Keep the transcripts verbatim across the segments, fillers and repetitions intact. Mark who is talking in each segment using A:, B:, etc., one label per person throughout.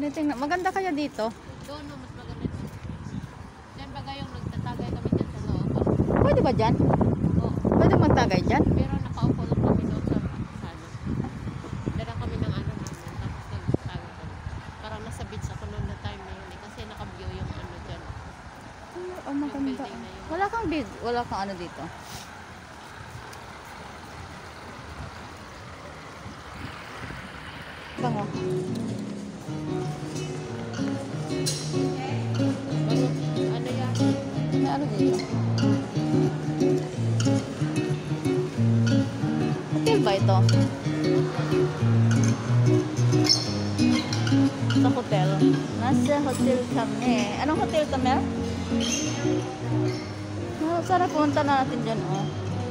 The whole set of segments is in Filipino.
A: Tinitingnan. Maganda kaya dito?
B: Doon, no, mas maganda dito. Diyan ba yung nagtatagay kami dyan sa loob?
A: Pwede ba dyan?
B: Oo.
A: Pwede magtagay dyan?
B: Pero nakaupo lang kami doon sa ano. Dala kami ng ano namin. Tapos nagtatagay kami. Parang nasa beach ako noon na time na yun eh. Kasi naka-view yung ano dyan.
A: Oh, oh maganda.
B: building na yun.
A: Wala kang bid. Wala kang ano dito. Bango.
B: Bago, ano yan?
A: May ano dito? Hotel ba ito? Sa hotel. Nasa hotel kami. Anong hotel to, Mel? Oh, sana punta na natin dyan, oh.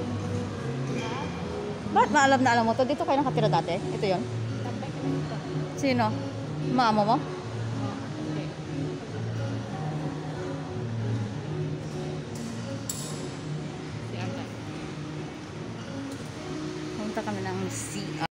A: Ba't maalam na alam mo to? Dito kayo nakatira dati? Ito yun?
B: Tambay kami dito.
A: Sino? Maamo mo?
B: Oo. Okay. Si Ata.
A: Punta kami ng C R.